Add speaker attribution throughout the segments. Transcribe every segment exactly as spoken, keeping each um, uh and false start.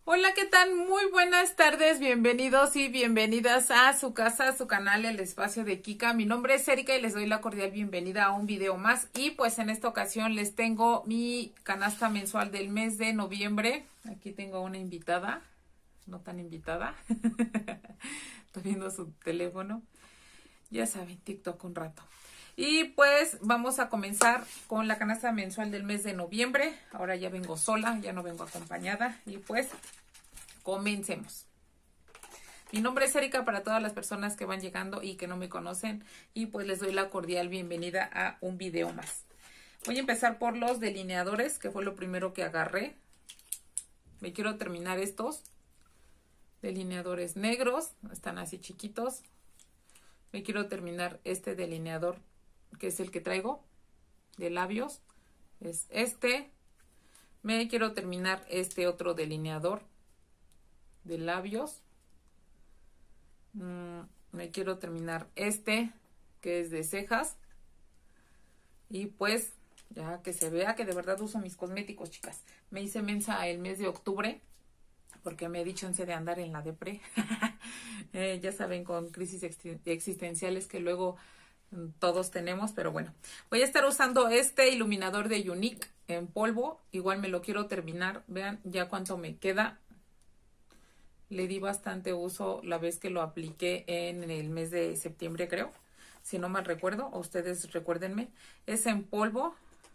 Speaker 1: Hola, ¿qué tal? Muy buenas tardes, bienvenidos y bienvenidas a su casa, a su canal, El Espacio de Kika. Mi nombre es Erika y les doy la cordial bienvenida a un video más. Y pues en esta ocasión les tengo mi canasta mensual del mes de noviembre. Aquí tengo una invitada, no tan invitada. Estoy viendo su teléfono. Ya saben, TikTok un rato. Y pues vamos a comenzar con la canasta mensual del mes de noviembre. Ahora ya vengo sola, ya no vengo acompañada. Y pues comencemos. Mi nombre es Erika para todas las personas que van llegando y que no me conocen. Y pues les doy la cordial bienvenida a un video más. Voy a empezar por los delineadores, que fue lo primero que agarré. Me quiero terminar estos delineadores negros. Están así chiquitos. Me quiero terminar este delineador, que es el que traigo de labios, es este. Me quiero terminar este otro delineador de labios. Mm, me quiero terminar este, que es de cejas. Y pues, ya que se vea que de verdad uso mis cosméticos, chicas. Me hice mensa el mes de octubre, porque me he dicho de andar en la depre. eh, ya saben, con crisis existenciales que luego todos tenemos, pero bueno. Voy a estar usando este iluminador de Younique en polvo. Igual me lo quiero terminar. Vean ya cuánto me queda. Le di bastante uso la vez que lo apliqué en el mes de septiembre, creo. Si no mal recuerdo, o ustedes recuérdenme. Es en polvo.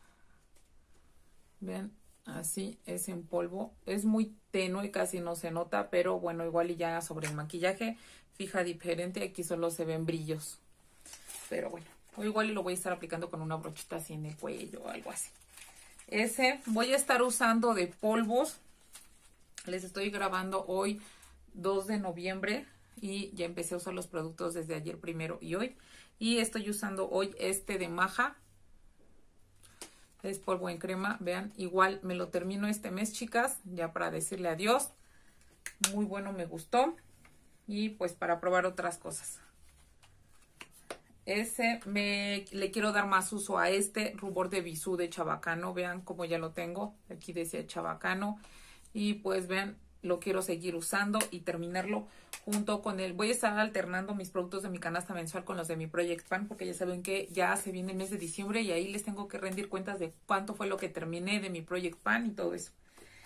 Speaker 1: Vean, así es en polvo. Es muy tenue, casi no se nota, pero bueno, igual y ya sobre el maquillaje fija diferente. Aquí solo se ven brillos. Pero bueno, o igual lo voy a estar aplicando con una brochita así en el cuello o algo así. Ese voy a estar usando de polvos. Les estoy grabando hoy dos de noviembre y ya empecé a usar los productos desde ayer primero y hoy. Y estoy usando hoy este de Maja. Es polvo en crema, vean, igual me lo termino este mes, chicas, ya para decirle adiós. Muy bueno, me gustó. Y pues para probar otras cosas. Ese me le quiero dar más uso a este rubor de Bisú de Chabacano. Vean cómo ya lo tengo. Aquí decía Chabacano. Y pues vean, lo quiero seguir usando y terminarlo junto con el... Voy a estar alternando mis productos de mi canasta mensual con los de mi Project Pan, porque ya saben que ya se viene el mes de diciembre y ahí les tengo que rendir cuentas de cuánto fue lo que terminé de mi Project Pan y todo eso.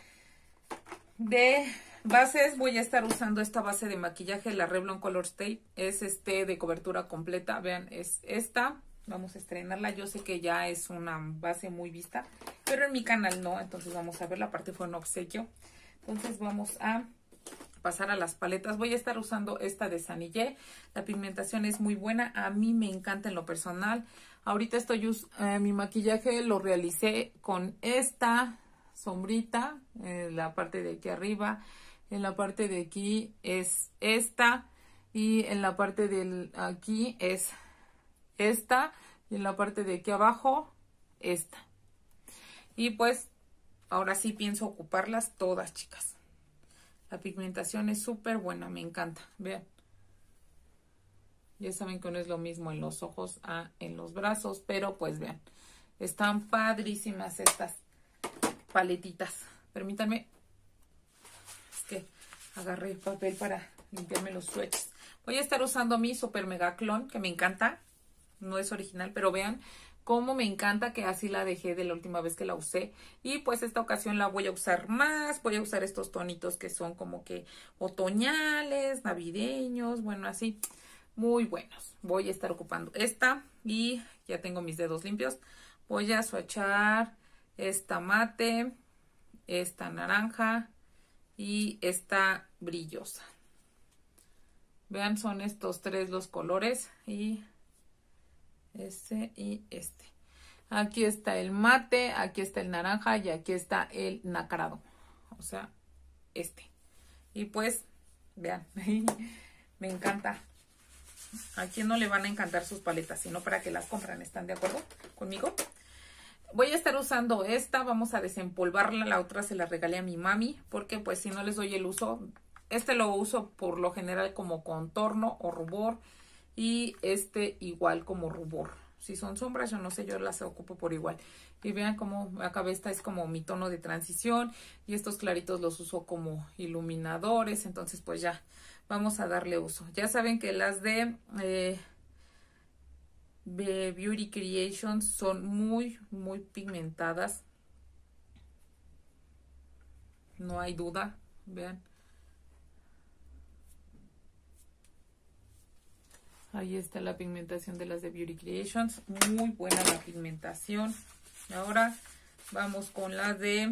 Speaker 1: De bases voy a estar usando esta base de maquillaje, la Revlon Color Stay. Es este de cobertura completa. Vean, es esta. Vamos a estrenarla. Yo sé que ya es una base muy vista, pero en mi canal no. Entonces vamos a ver. La parte fue un obsequio. Entonces vamos a pasar a las paletas. Voy a estar usando esta de Sanillé. La pigmentación es muy buena. A mí me encanta en lo personal. Ahorita estoy usando eh, mi maquillaje. Lo realicé con esta sombrita en la parte de aquí arriba. En la parte de aquí es esta. Y en la parte de aquí es esta. Y en la parte de aquí abajo, esta. Y pues ahora sí pienso ocuparlas todas, chicas. La pigmentación es súper buena, me encanta. Vean. Ya saben que no es lo mismo en los ojos a en los brazos, pero pues vean. Están padrísimas estas paletitas. Permítanme. Es que agarré papel para limpiarme los swatches. Voy a estar usando mi Super Mega Clon, que me encanta. No es original, pero vean cómo me encanta, que así la dejé de la última vez que la usé. Y pues esta ocasión la voy a usar más. Voy a usar estos tonitos que son como que otoñales, navideños, bueno, así. Muy buenos. Voy a estar ocupando esta y ya tengo mis dedos limpios. Voy a swatchar esta mate, esta naranja y esta brillosa. Vean, son estos tres los colores y este y este. Aquí está el mate, aquí está el naranja y aquí está el nacarado. O sea, este. Y pues, vean, me encanta. ¿A quién no le van a encantar sus paletas? Sino para que las compran, ¿están de acuerdo conmigo? Voy a estar usando esta, vamos a desempolvarla, la otra se la regalé a mi mami, porque pues si no les doy el uso, este lo uso por lo general como contorno o rubor, y este igual como rubor. si son sombras, yo no sé, yo las ocupo por igual. Y vean cómo acá esta es como mi tono de transición y estos claritos los uso como iluminadores. Entonces pues ya vamos a darle uso. Ya saben que las de eh, Beauty Creations son muy muy pigmentadas, no hay duda. Vean, ahí está la pigmentación de las de Beauty Creations, muy buena la pigmentación. Ahora vamos con la de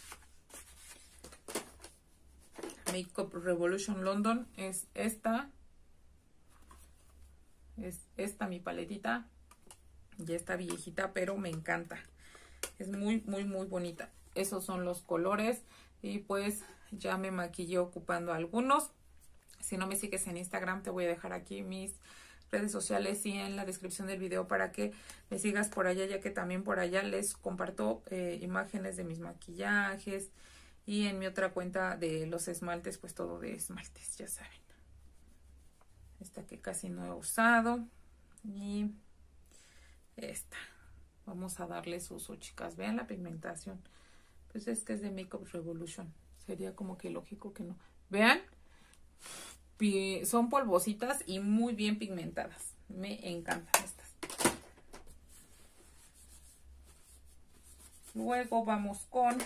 Speaker 1: Makeup Revolution London. Es esta. Es esta mi paletita. Ya está viejita, pero me encanta. Es muy, muy, muy bonita. Esos son los colores. Y pues ya me maquillé ocupando algunos. Si no me sigues en Instagram, te voy a dejar aquí mis redes sociales y en la descripción del video para que me sigas por allá, ya que también por allá les comparto eh, imágenes de mis maquillajes. Y en mi otra cuenta de los esmaltes, pues todo de esmaltes, ya saben. Esta que casi no he usado. Y esta. Vamos a darles uso, chicas. Vean la pigmentación. Pues es que es de Makeup Revolution. Sería como que lógico que no. Vean. Son polvositas y muy bien pigmentadas. Me encantan estas. Luego vamos con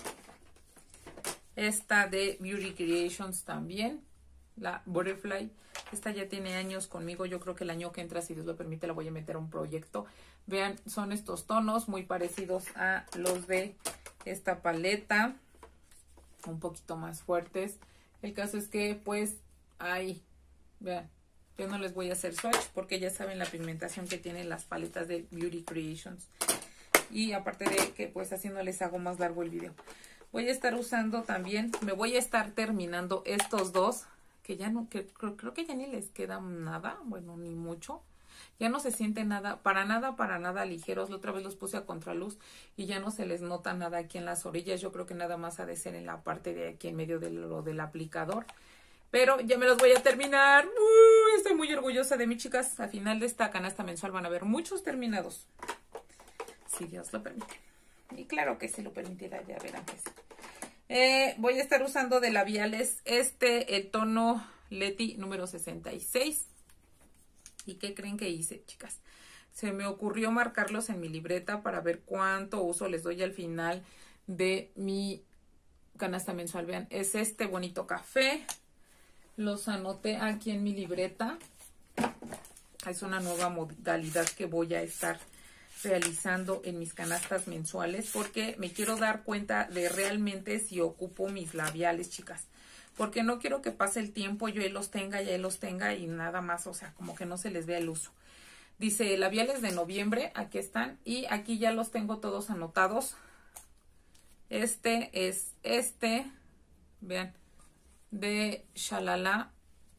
Speaker 1: esta de Beauty Creations también. La Butterfly. Esta ya tiene años conmigo. Yo creo que el año que entra, si Dios lo permite, la voy a meter a un proyecto. Vean, son estos tonos muy parecidos a los de esta paleta. Un poquito más fuertes. El caso es que, pues, ahí, vean. Yo no les voy a hacer swatch porque ya saben la pigmentación que tienen las paletas de Beauty Creations. Y aparte de que, pues, haciéndoles hago más largo el video. Voy a estar usando también, me voy a estar terminando estos dos. Que ya no, que creo, creo que ya ni les queda nada, bueno, ni mucho. Ya no se siente nada, para nada, para nada ligeros. La otra vez los puse a contraluz y ya no se les nota nada aquí en las orillas. Yo creo que nada más ha de ser en la parte de aquí en medio de lo del aplicador. Pero ya me los voy a terminar. Uh, estoy muy orgullosa de mí, chicas. Al final de esta canasta mensual van a ver muchos terminados. Si Dios lo permite. Y claro que si lo permitiera, ya verán que sí. Eh, voy a estar usando de labiales este, el tono Leti número sesenta y seis. ¿Y qué creen que hice, chicas? Se me ocurrió marcarlos en mi libreta para ver cuánto uso les doy al final de mi canasta mensual. Vean, es este bonito café. Los anoté aquí en mi libreta. Es una nueva modalidad que voy a estar realizando en mis canastas mensuales porque me quiero dar cuenta de realmente si ocupo mis labiales, chicas, porque no quiero que pase el tiempo, yo ahí los tenga, ya los tenga y nada más, o sea, como que no se les vea el uso. Dice labiales de noviembre, aquí están, y aquí ya los tengo todos anotados. Este es este, vean, de Shalala.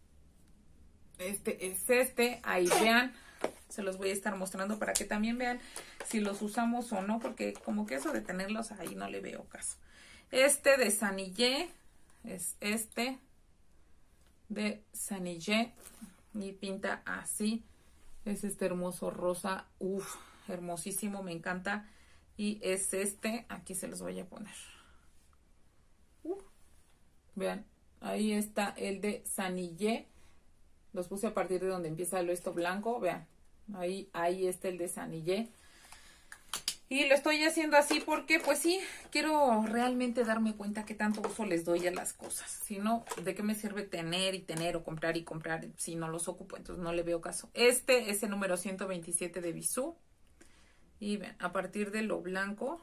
Speaker 1: Este es este, ahí vean. Se los voy a estar mostrando para que también vean si los usamos o no, porque como que eso de tenerlos ahí no le veo caso. Este de Sanillé es este de Sanillé y pinta así. Es este hermoso rosa, uff, hermosísimo, me encanta. Y es este, aquí se los voy a poner. Uh, vean, ahí está el de Sanillé. Los puse a partir de donde empieza el esto blanco, vean. Ahí, ahí está el de Sanillé. Y lo estoy haciendo así porque, pues sí, quiero realmente darme cuenta qué tanto uso les doy a las cosas. Si no, ¿de qué me sirve tener y tener o comprar y comprar si no los ocupo? Entonces no le veo caso. Este es el número ciento veintisiete de Bisú. Y ven, a partir de lo blanco,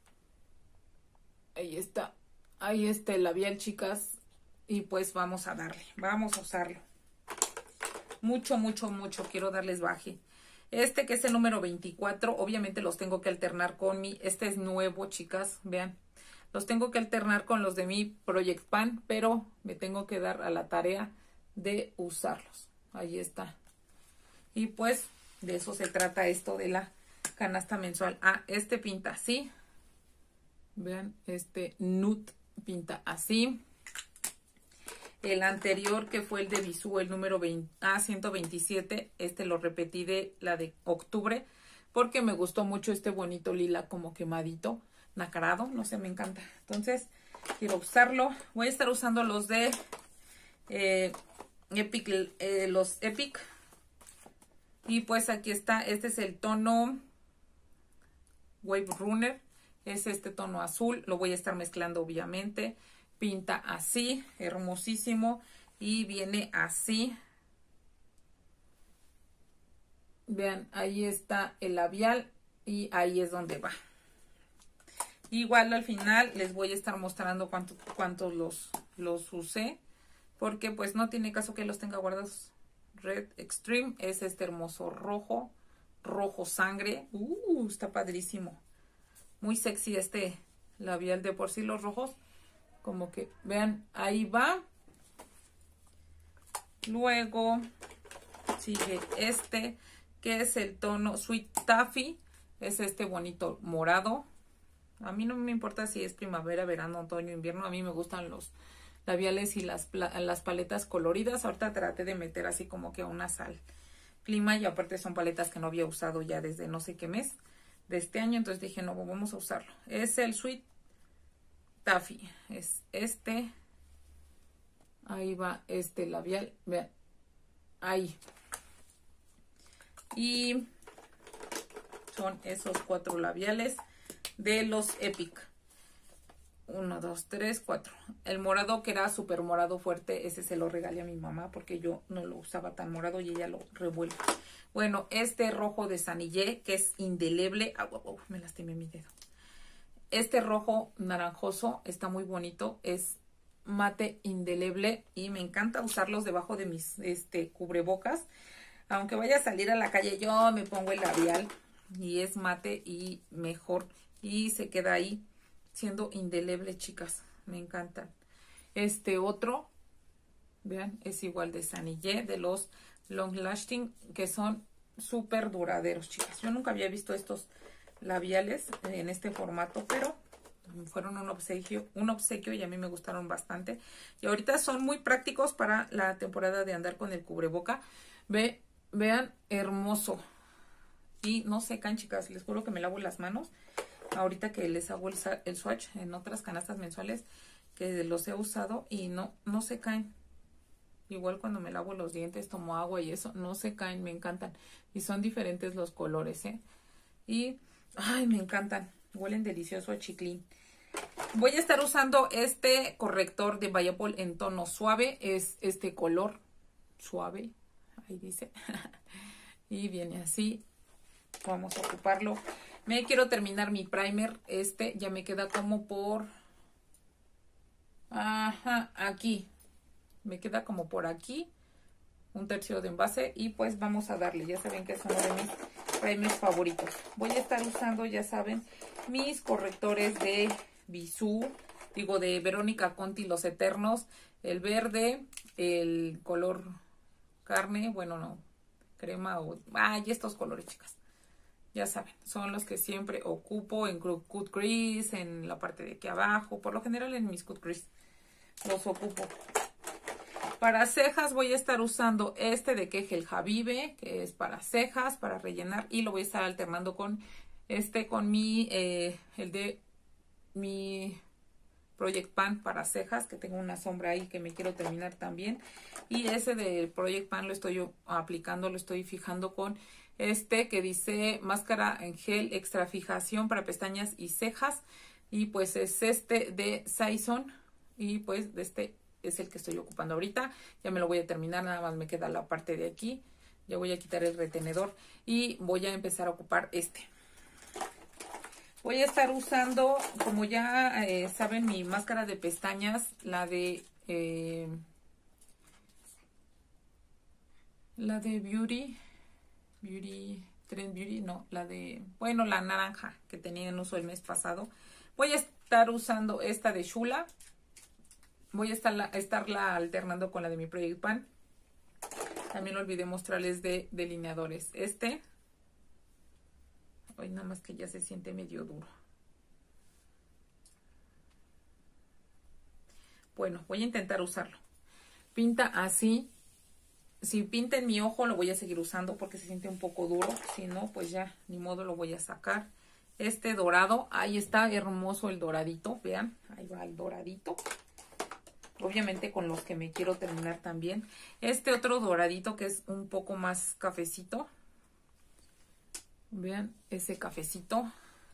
Speaker 1: ahí está. Ahí está el labial, chicas. Y pues vamos a darle, vamos a usarlo. Mucho, mucho, mucho quiero darles baje. Este que es el número veinticuatro, obviamente los tengo que alternar con mi, este es nuevo, chicas, vean. Los tengo que alternar con los de mi Project Pan, pero me tengo que dar a la tarea de usarlos. Ahí está. Y pues de eso se trata esto de la canasta mensual. Ah, este pinta así. Vean, este nude pinta así. El anterior, que fue el de Bisú, el número veinte, ah, ciento veintisiete, este lo repetí de la de octubre, porque me gustó mucho este bonito lila como quemadito, nacarado, no sé, me encanta. Entonces, quiero usarlo. Voy a estar usando los de eh, Epic, eh, los Epic. Y pues aquí está, este es el tono Wave Runner. Es este tono azul, lo voy a estar mezclando obviamente. Pinta así, hermosísimo. Y viene así. Vean, ahí está el labial y ahí es donde va. Igual al final les voy a estar mostrando cuántos cuántos los, los usé. Porque pues no tiene caso que los tenga guardados. Red Extreme es este hermoso rojo. Rojo sangre. Uh, está padrísimo. Muy sexy este labial. De por sí los rojos. Como que vean, ahí va. Luego sigue este, que es el tono Sweet Taffy. Es este bonito morado. A mí no me importa si es primavera, verano, otoño, invierno. A mí me gustan los labiales y las, las paletas coloridas. Ahorita traté de meter así como que una sal clima. Y aparte son paletas que no había usado ya desde no sé qué mes de este año. Entonces dije, no, vamos a usarlo. Es el Sweet Taffy. Es este. Ahí va este labial. Vean. Ahí. Y son esos cuatro labiales de los Epic. Uno, dos, tres, cuatro. El morado que era súper morado fuerte, ese se lo regalé a mi mamá porque yo no lo usaba tan morado y ella lo revuelve. Bueno, este rojo de Sanillé que es indeleble. Ah, oh, oh, me lastimé mi dedo. Este rojo naranjoso está muy bonito. Es mate indeleble y me encanta usarlos debajo de mis este cubrebocas. Aunque vaya a salir a la calle, yo me pongo el labial y es mate y mejor. Y se queda ahí siendo indeleble, chicas. Me encantan. Este otro, vean, es igual de Sanillé, de los Long Lasting, que son súper duraderos, chicas. Yo nunca había visto estos labiales en este formato, pero fueron un obsequio, un obsequio y a mí me gustaron bastante. Y ahorita son muy prácticos para la temporada de andar con el cubreboca. Ve, vean, hermoso. Y no se caen, chicas. Les juro que me lavo las manos. Ahorita que les hago el, el swatch en otras canastas mensuales que los he usado y no, no se caen. Igual cuando me lavo los dientes, tomo agua y eso, no se caen, me encantan. Y son diferentes los colores, ¿eh? Y, ay, me encantan. Huelen delicioso a chiclín. Voy a estar usando este corrector de Bayapol en tono suave. Es este color suave. Ahí dice. Y viene así. Vamos a ocuparlo. Me quiero terminar mi primer. Este ya me queda como por... Ajá, aquí. Me queda como por aquí. Un tercio de envase. Y pues vamos a darle. Ya saben que es uno de mis primers favoritos. Voy a estar usando, ya saben, mis correctores de Bisú. Digo, de Verónica Conti, los eternos. El verde, el color carne. Bueno, no. Crema o... Ay, estos colores, chicas. Ya saben, son los que siempre ocupo en cut crease, en la parte de aquí abajo. Por lo general en mis cut crease los ocupo. Para cejas voy a estar usando este de Kegel Habibe, que es para cejas, para rellenar. Y lo voy a estar alternando con este, con mi, eh, el de mi Project Pan para cejas, que tengo una sombra ahí que me quiero terminar también. Y ese de Project Pan lo estoy aplicando, lo estoy fijando con... Este que dice máscara en gel extra fijación para pestañas y cejas. Y pues es este de Saison. Y pues de este es el que estoy ocupando ahorita. Ya me lo voy a terminar, nada más me queda la parte de aquí. Ya voy a quitar el retenedor. Y voy a empezar a ocupar este. Voy a estar usando, como ya eh, saben, mi máscara de pestañas. La de... Eh, la de Beauty... Beauty, Trend Beauty, no, la de, bueno, la naranja que tenía en uso el mes pasado. Voy a estar usando esta de Shula. Voy a estarla, estarla alternando con la de mi Project Pan. También olvidé mostrarles de delineadores. Este, hoy nada más que ya se siente medio duro. Bueno, voy a intentar usarlo. Pinta así. si pinta en mi ojo lo voy a seguir usando porque se siente un poco duro. Si no, pues ya, ni modo, lo voy a sacar. Este dorado, ahí está hermoso el doradito. Vean, ahí va el doradito. Obviamente con los que me quiero terminar también. Este otro doradito que es un poco más cafecito. Vean ese cafecito.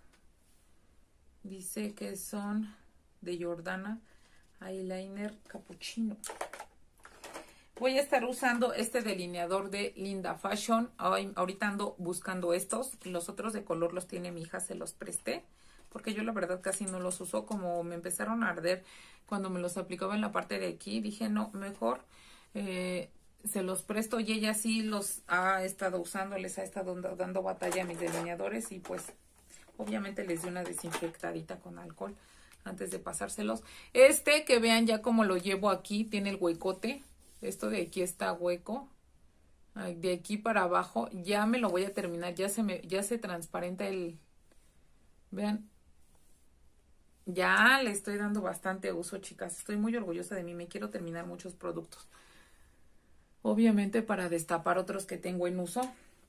Speaker 1: Dice que son de Jordana Eyeliner Cappuccino. Voy a estar usando este delineador de Linda Fashion. Ahorita ando buscando estos. Los otros de color los tiene mi hija, se los presté. Porque yo la verdad casi no los uso. Como me empezaron a arder cuando me los aplicaba en la parte de aquí, dije no, mejor eh, se los presto. Y ella sí los ha estado usando, les ha estado dando batalla a mis delineadores. Y pues obviamente les di una desinfectadita con alcohol antes de pasárselos. Este que vean ya como lo llevo aquí, tiene el huecote. Esto de aquí está hueco. De aquí para abajo ya me lo voy a terminar. Ya se me, ya se transparenta el... Vean. Ya le estoy dando bastante uso, chicas. Estoy muy orgullosa de mí. Me quiero terminar muchos productos. Obviamente para destapar otros que tengo en uso.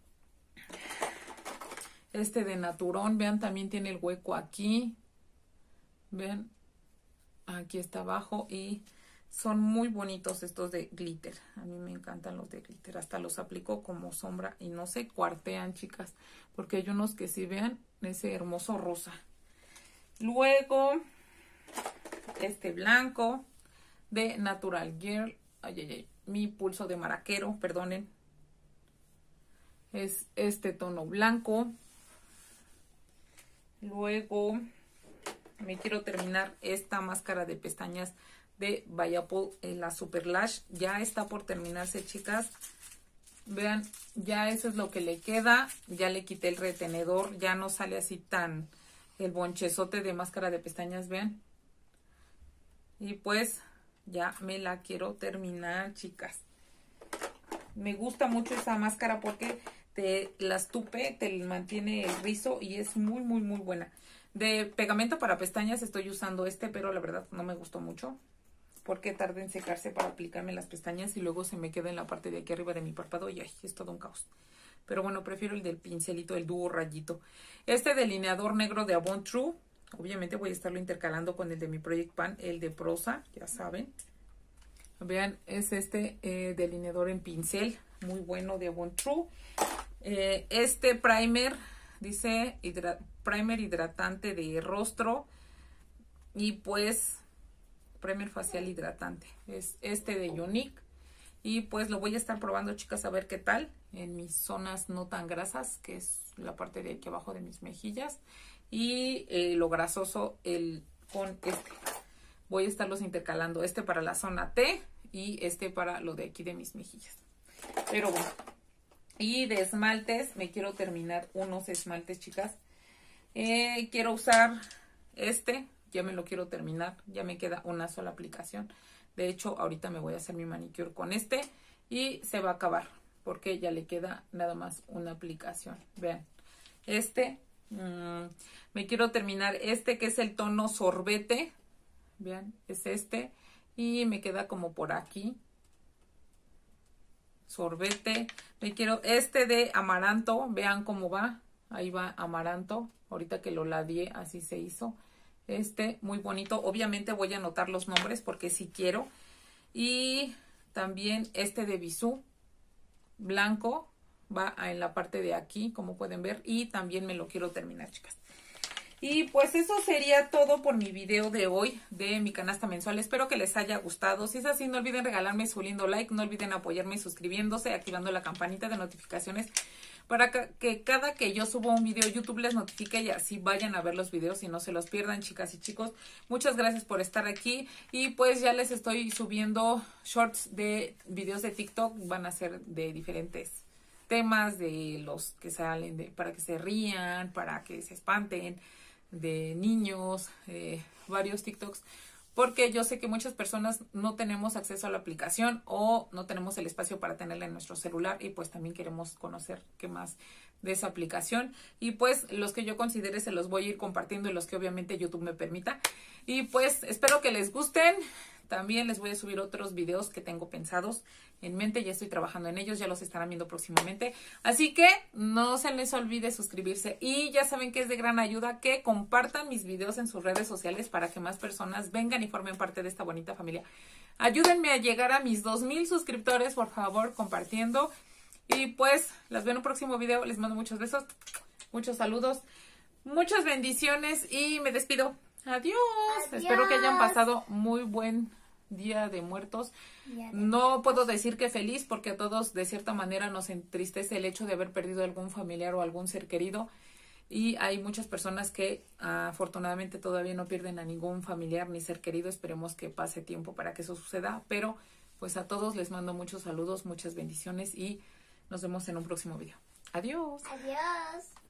Speaker 1: Este de Naturón, vean, también tiene el hueco aquí. Vean. Aquí está abajo y... Son muy bonitos estos de glitter. A mí me encantan los de glitter. Hasta los aplico como sombra y no se cuartean, chicas. Porque hay unos que sí, vean ese hermoso rosa. Luego, este blanco de Natural Girl. Ay, ay, ay. Mi pulso de maraquero, perdonen. Es este tono blanco. Luego, me quiero terminar esta máscara de pestañas de Bayapol, eh, la Super Lash. Ya está por terminarse, chicas. Vean, ya eso es lo que le queda. Ya le quité el retenedor. Ya no sale así tan el bonchezote de máscara de pestañas, vean. Y pues ya me la quiero terminar, chicas. Me gusta mucho esa máscara porque te las tupe, te mantiene el rizo y es muy, muy, muy buena. De pegamento para pestañas estoy usando este, pero la verdad no me gustó mucho. Porque tarda en secarse para aplicarme las pestañas y luego se me queda en la parte de aquí arriba de mi párpado y ay, es todo un caos. Pero bueno, prefiero el del pincelito, el dúo rayito. Este delineador negro de Avon True, obviamente voy a estarlo intercalando con el de mi Project Pan, el de Prosa, ya saben. Vean, es este eh, delineador en pincel, muy bueno de Avon True. Eh, este primer, dice hidra- primer hidratante de rostro y pues... primer facial hidratante. Es este de Unique. Y pues lo voy a estar probando, chicas, a ver qué tal. En mis zonas no tan grasas, que es la parte de aquí abajo de mis mejillas. Y eh, lo grasoso el, con este. Voy a estarlos intercalando. Este para la zona T y este para lo de aquí de mis mejillas. Pero bueno. Y de esmaltes, me quiero terminar unos esmaltes, chicas. Eh, quiero usar este. Ya me lo quiero terminar, ya me queda una sola aplicación. De hecho, ahorita me voy a hacer mi manicure con este y se va a acabar porque ya le queda nada más una aplicación. Vean, este, mmm, me quiero terminar este que es el tono sorbete. Vean, es este y me queda como por aquí. Sorbete. Me quiero este de amaranto, vean cómo va. Ahí va amaranto, ahorita que lo ladeé así se hizo. Este, muy bonito. Obviamente voy a anotar los nombres porque sí quiero. Y también este de Bisú, blanco, va en la parte de aquí, como pueden ver. Y también me lo quiero terminar, chicas. Y pues eso sería todo por mi video de hoy de mi canasta mensual. Espero que les haya gustado. Si es así, no olviden regalarme su lindo like. No olviden apoyarme suscribiéndose, activando la campanita de notificaciones para que cada que yo subo un video YouTube les notifique y así vayan a ver los videos y no se los pierdan, chicas y chicos. Muchas gracias por estar aquí y pues ya les estoy subiendo shorts de videos de TikTok. Van a ser de diferentes temas, de los que salen de, para que se rían, para que se espanten, de niños, eh, varios TikToks. Porque yo sé que muchas personas no tenemos acceso a la aplicación o no tenemos el espacio para tenerla en nuestro celular y pues también queremos conocer qué más de esa aplicación. Y pues los que yo considere se los voy a ir compartiendo y los que obviamente YouTube me permita. Y pues espero que les gusten. también les voy a subir otros videos que tengo pensados en mente. Ya estoy trabajando en ellos, ya los estarán viendo próximamente. Así que no se les olvide suscribirse. Y ya saben que es de gran ayuda que compartan mis videos en sus redes sociales para que más personas vengan y formen parte de esta bonita familia. Ayúdenme a llegar a mis dos mil suscriptores, por favor, compartiendo. Y pues, las veo en un próximo video. Les mando muchos besos, muchos saludos, muchas bendiciones y me despido. Adiós. Adiós. Espero que hayan pasado muy buen Día de Muertos. Día de no muertos. Puedo decir que feliz porque a todos de cierta manera nos entristece el hecho de haber perdido algún familiar o algún ser querido. Y hay muchas personas que afortunadamente todavía no pierden a ningún familiar ni ser querido. Esperemos que pase tiempo para que eso suceda. Pero pues a todos les mando muchos saludos, muchas bendiciones y nos vemos en un próximo video. Adiós.
Speaker 2: Adiós.